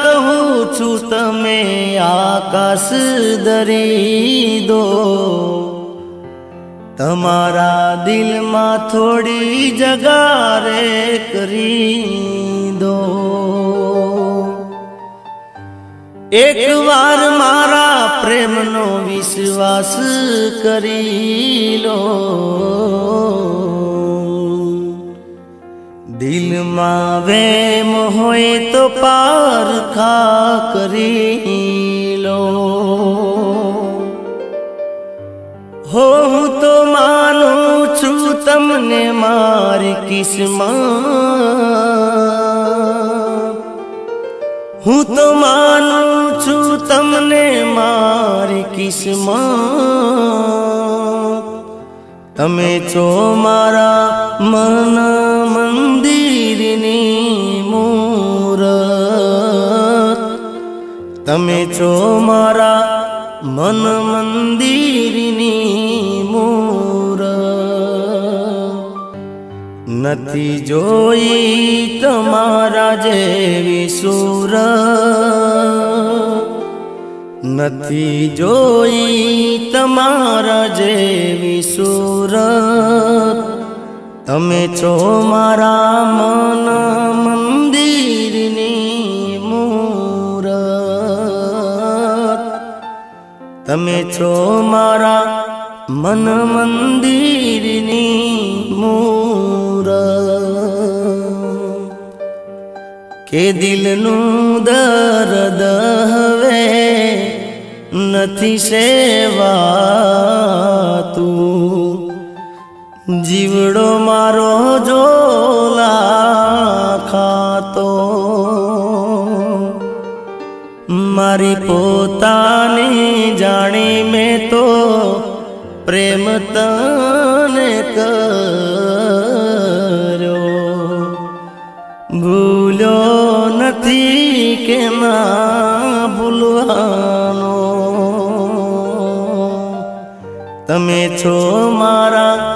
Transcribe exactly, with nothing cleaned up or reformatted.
कहूँ छू तमे आकाश दरी दो, तमारा दिल में थोड़ी जगह रे करी दो। एक बार मारा प्रेम नो विश्वास करी लो, दिल में वेम होए तो पार खा करी लो। हो हूँ तो मानू छू तमने मार किस्मत, हूँ तो मानू छू तमने मार किस्मत। तमे छो मारा मन मंदिरनी मूरत, तमे छो मारा मन मंदिरनी मूरत। नथी जोई तमारा जेवी सूरत, नथी जोई तमारा जेवी सूरत। तमे छो मारा मन मंदिरनी मूरत, तमे छो मारा मन मंदिरनी मूरत। के दिलनू दर्द हवे नथी सेवा तू, जीवड़ो मारो जोला खातो। मारी पोतानी जानी में तो प्रेम तने करो, भूलो नथी के ना भूलवानो। तमे छो मारा